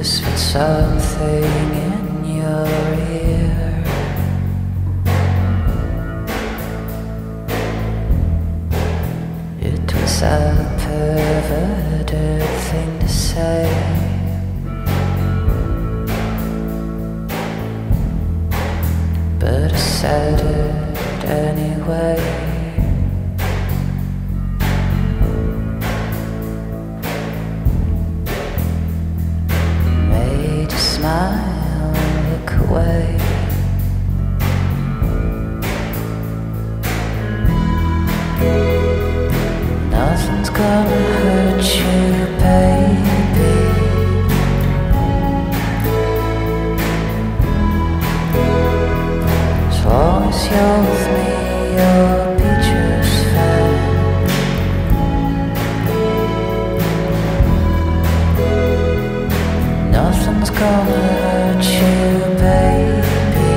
whispered something in your ear. It was a perverted thing to say, but I said it anyway. Made you smile and look away. Nothing's gonna hurt you, baby. As long as you're with me, you'll be just fine. Nothing's gonna hurt you, baby.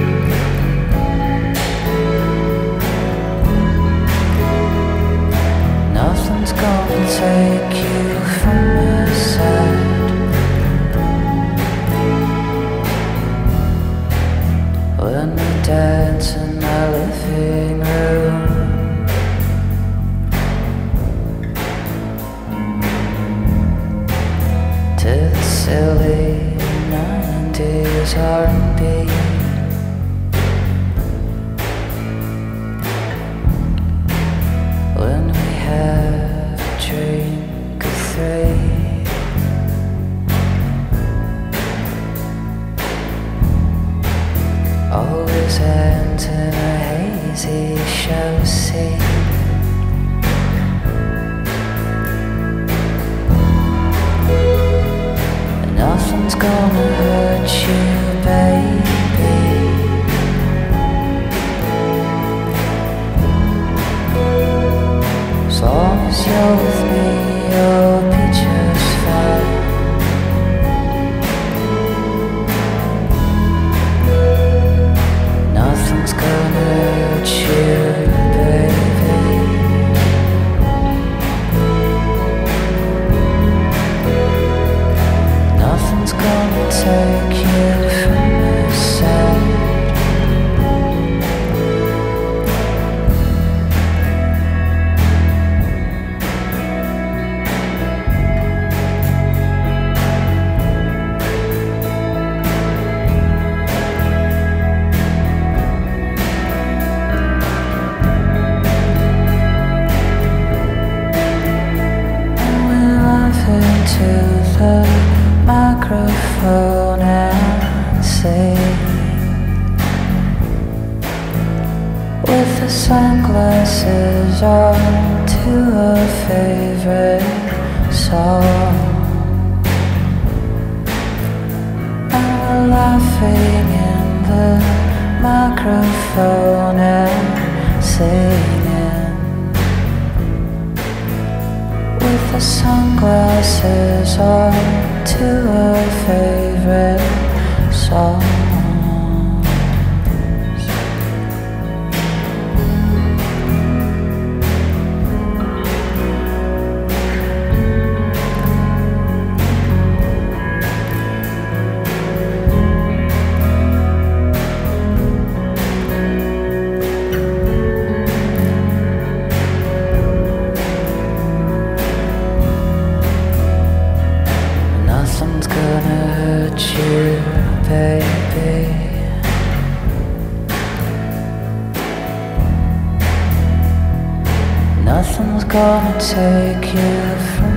Nothing's gonna take you from my side. When we dance in my living room, to the silly 90s R&B. When we have a drink or three, always ends in a hazy show scene. Nothing's gonna hurt you, baby. As long as you're with me, you'll be just fine. Nothing's gonna hurt you, baby. Nothing's gonna take you from my side. To the microphone and sing, with the sunglasses on, to a favorite song. And we're laughing in the microphone and singing, with the sunglasses on, to a favorite song. Nothing's gonna hurt you, baby. Nothing's gonna take you from